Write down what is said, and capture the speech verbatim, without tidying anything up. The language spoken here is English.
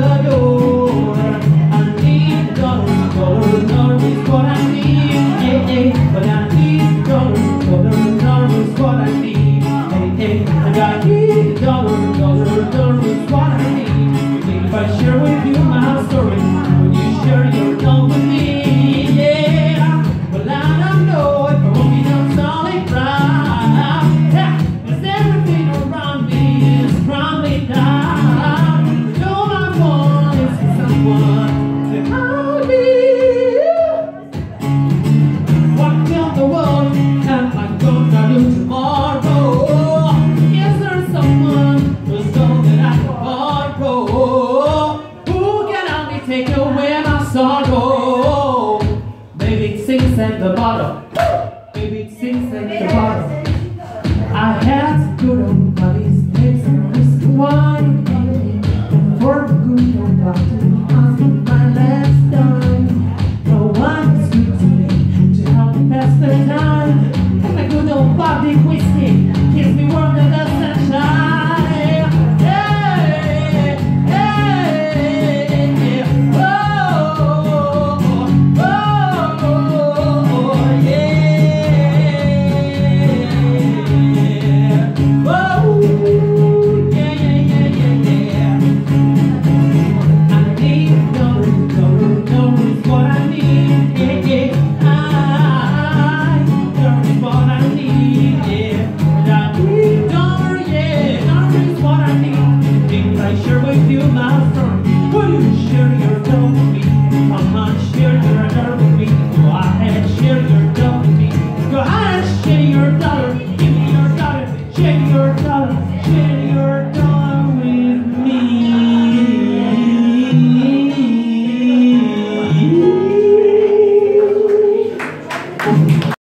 the door. I need dollar, dollar, dollar is what I need. Yeah, yeah. But I need dollar, dollar, dollar is what I need. Hey, hey. And I need dollar, dollar, dollar is what I need. If I share with you my story, would you share your love with me? Yeah. Well, I don't know if I won't be done solid right. Yeah. 'Cause everything around me is crumbling down. But all I want is for someone to hold me. What in the world am I gonna do tomorrow? Is there someone who's told that I can borrow? Who can help me take away my sorrow? Maybe it sings at the bottom. Maybe it sings at the bottom. I had to go to Paris, take some whiskey wine, for a good old party.